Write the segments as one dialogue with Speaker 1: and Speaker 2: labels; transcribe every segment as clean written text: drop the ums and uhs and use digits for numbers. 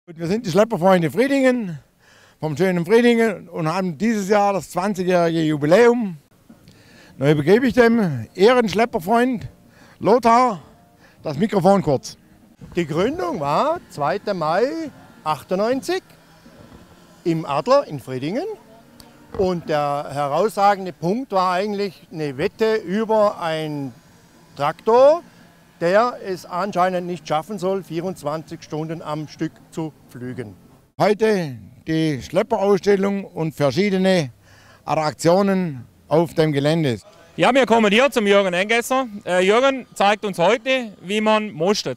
Speaker 1: Wir sind die Schlepperfreunde Friedingen, vom schönen Friedingen, und haben dieses Jahr das 20-jährige Jubiläum. Neu übergebe ich dem Ehrenschlepperfreund Lothar das Mikrofon kurz.
Speaker 2: Die Gründung war 2. Mai 98 im Adler in Friedingen. Und der herausragende Punkt war eigentlich eine Wette über einen Traktor, der es anscheinend nicht schaffen soll, 24 Stunden am Stück zu pflügen.
Speaker 1: Heute die Schlepperausstellung und verschiedene Attraktionen auf dem Gelände.
Speaker 3: Ja, wir kommen hier zum Jürgen Engesser. Jürgen zeigt uns heute, wie man mustet.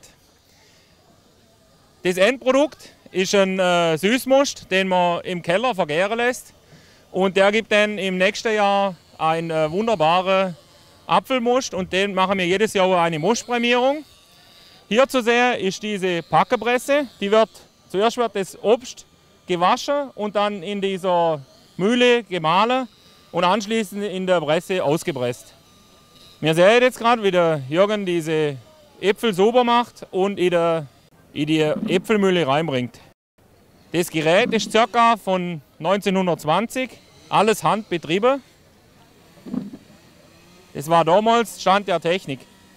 Speaker 3: Das Endprodukt ist ein Süßmust, den man im Keller vergären lässt. Und der gibt dann im nächsten Jahr einen wunderbaren Apfelmust, und den machen wir jedes Jahr eine Mustprämierung. Hier zu sehen ist diese Packepresse. Zuerst wird das Obst gewaschen und dann in dieser Mühle gemahlen und anschließend in der Presse ausgepresst. Wir sehen jetzt gerade, wie der Jürgen diese Äpfel sauber macht und in die Äpfelmühle reinbringt. Das Gerät ist ca. von 1920, alles handbetrieben. Das war damals Stand der Technik.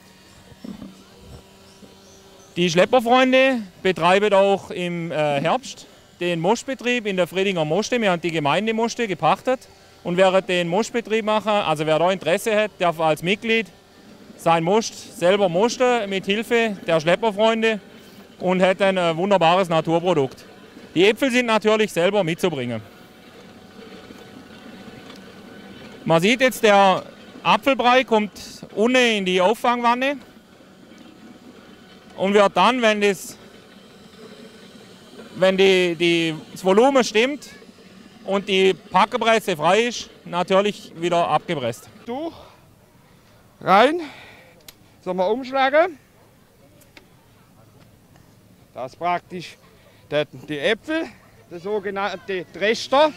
Speaker 3: Die Schlepperfreunde betreiben auch im Herbst den Mostbetrieb in der Friedinger Moste. Wir haben die Gemeindemoste gepachtet und werden den Mostbetrieb machen. Also wer da Interesse hat, darf als Mitglied sein Most selber mosten mit Hilfe der Schlepperfreunde und hat ein wunderbares Naturprodukt. Die Äpfel sind natürlich selber mitzubringen. Man sieht jetzt, der Apfelbrei kommt unten in die Auffangwanne und wird dann, wenn das Volumen stimmt und die Packepresse frei ist, natürlich wieder abgepresst.
Speaker 4: Tuch rein, sollen wir umschlagen. Das ist praktisch die Äpfel, der sogenannte Dreschter.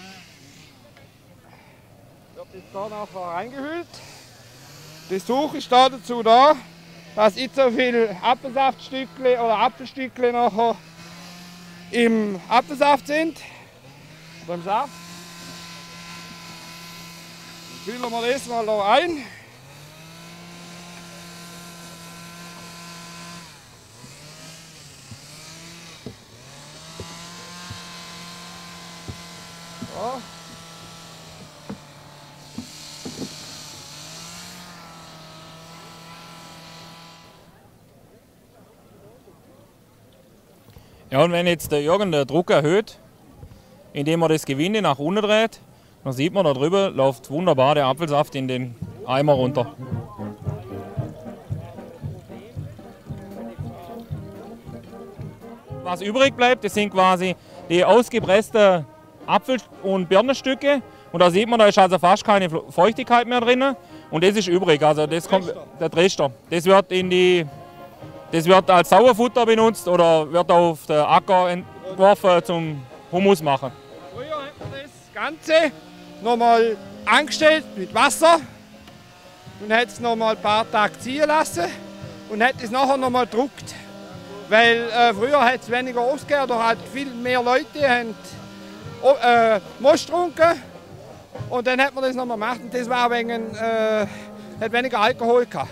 Speaker 4: Wird jetzt da nachher reingehüllt. Das Tuch ist dazu da, dass nicht so viele Apfelsaftstückle oder Apfelstückle nachher im Apfelsaft sind, beim Saft. Dann füllen wir das mal da ein. So.
Speaker 3: Ja, und wenn jetzt der Jürgen den Druck erhöht, indem er das Gewinde nach unten dreht, dann sieht man, da drüber läuft wunderbar der Apfelsaft in den Eimer runter. Was übrig bleibt, das sind quasi die ausgepressten Apfel- und Birnenstücke. Und da sieht man, da ist also fast keine Feuchtigkeit mehr drin. Und das ist übrig, also das kommt, der Dreschter. Das wird als Sauerfutter benutzt oder wird auf den Acker entworfen zum Humus machen.
Speaker 4: Früher hat man das Ganze nochmal angestellt mit Wasser und hat es nochmal ein paar Tage ziehen lassen und hat es nachher nochmal gedruckt. Weil früher hat es weniger Obst gegeben, oder halt viel mehr Leute haben Most getrunken und dann hat man das nochmal gemacht und das war hat weniger Alkohol gehabt.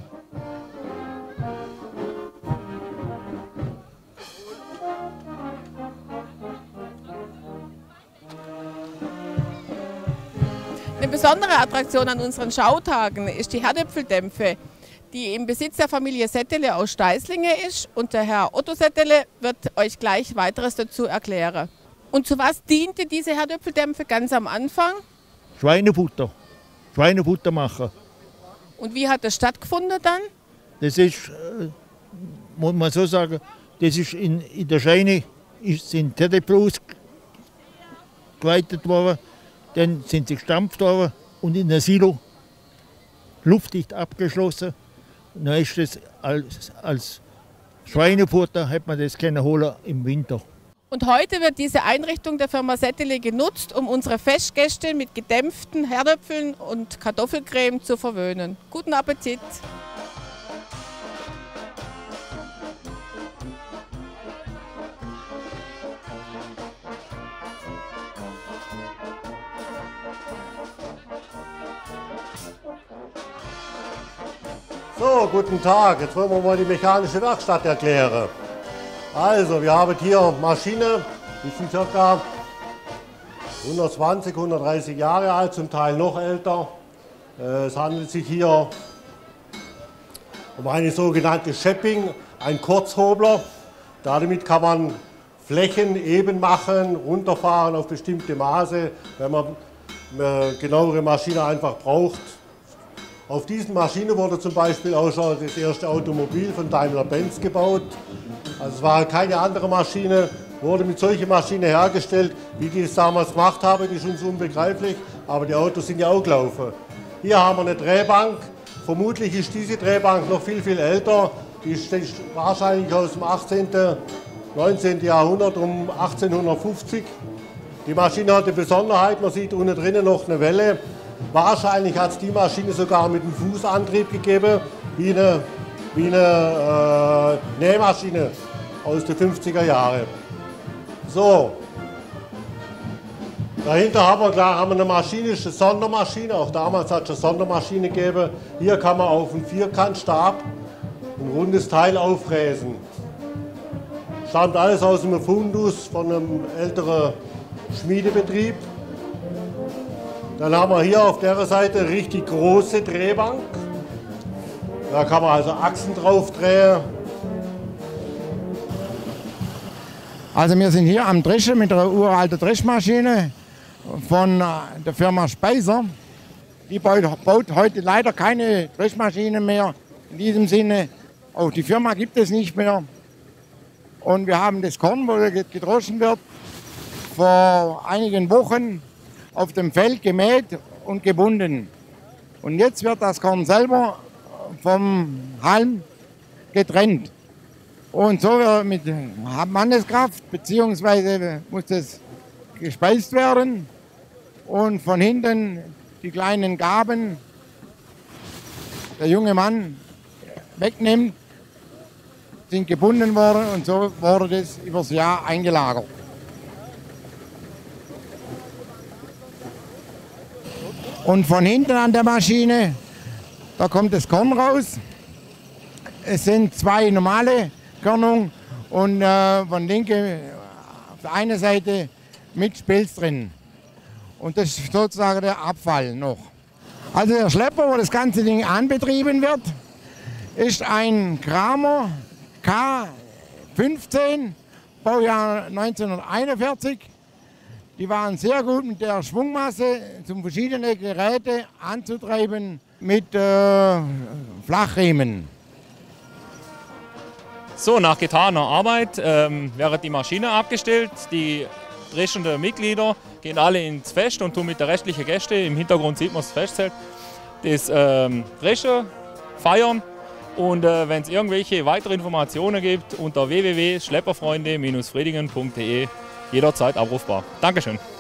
Speaker 5: Eine besondere Attraktion an unseren Schautagen ist die Herdäpfeldämpfe, die im Besitz der Familie Settele aus Steißlinge ist, und der Herr Otto Settele wird euch gleich weiteres dazu erklären. Und zu was diente diese Herdäpfeldämpfe ganz am Anfang?
Speaker 6: Schweinefutter machen.
Speaker 5: Und wie hat das stattgefunden dann?
Speaker 6: Das ist, muss man so sagen, das ist in der Scheune sind Herdäpfel ausgeweitet worden. Dann sind sie gestampft worden und in der Silo luftdicht abgeschlossen. Und dann ist das als Schweinefutter, hat man das können holen im Winter.
Speaker 5: Und heute wird diese Einrichtung der Firma Settele genutzt, um unsere Festgäste mit gedämpften Herdäpfeln und Kartoffelcreme zu verwöhnen. Guten Appetit!
Speaker 7: So, guten Tag. Jetzt wollen wir mal die mechanische Werkstatt erklären. Also, wir haben hier Maschinen, die sind ca. 120, 130 Jahre alt, zum Teil noch älter. Es handelt sich hier um eine sogenannte Schepping, ein Kurzhobler. Damit kann man Flächen eben machen, runterfahren auf bestimmte Maße, wenn man eine genauere Maschine einfach braucht. Auf diesen Maschinen wurde zum Beispiel auch schon das erste Automobil von Daimler-Benz gebaut. Also es war keine andere Maschine, wurde mit solchen Maschinen hergestellt, wie die es damals gemacht haben, die ist uns unbegreiflich, aber die Autos sind ja auch gelaufen. Hier haben wir eine Drehbank, vermutlich ist diese Drehbank noch viel, viel älter, die ist wahrscheinlich aus dem 18., 19. Jahrhundert, um 1850. Die Maschine hat eine Besonderheit, man sieht unten drinnen noch eine Welle. Wahrscheinlich hat es die Maschine sogar mit einem Fußantrieb gegeben, wie eine Nähmaschine aus den 50er Jahren. So, dahinter haben wir eine Maschine, eine Sondermaschine. Auch damals hat es eine Sondermaschine gegeben. Hier kann man auf einen Vierkantstab ein rundes Teil auffräsen. Stammt alles aus dem Fundus von einem älteren Schmiedebetrieb. Dann haben wir hier auf der Seite eine richtig große Drehbank. Da kann man also Achsen drauf drehen.
Speaker 1: Also wir sind hier am Dreschen mit einer uralten Dreschmaschine von der Firma Speiser. Die baut heute leider keine Dreschmaschine mehr. In diesem Sinne, auch die Firma gibt es nicht mehr. Und wir haben das Korn, wo gedroschen wird, vor einigen Wochen auf dem Feld gemäht und gebunden. Und jetzt wird das Korn selber vom Halm getrennt. Und so wird mit Manneskraft, beziehungsweise muss das gespeist werden. Und von hinten die kleinen Gaben der junge Mann wegnimmt, sind gebunden worden und so wurde das übers Jahr eingelagert. Und von hinten an der Maschine, da kommt das Korn raus. Es sind zwei normale Körnungen und von linke auf der einen Seite mit Spelz drin. Und das ist sozusagen der Abfall noch. Also der Schlepper, wo das ganze Ding anbetrieben wird, ist ein Kramer K15, Baujahr 1941. Die waren sehr gut mit der Schwungmasse zum verschiedene Geräte anzutreiben mit Flachriemen.
Speaker 3: So, nach getaner Arbeit wird die Maschine abgestellt. Die dreschenden Mitglieder gehen alle ins Fest und tun mit der restlichen Gäste, im Hintergrund sieht man das Festzelt, das Dreschen feiern. Und wenn es irgendwelche weitere Informationen gibt, unter www.schlepperfreunde-fredingen.de jederzeit abrufbar. Dankeschön.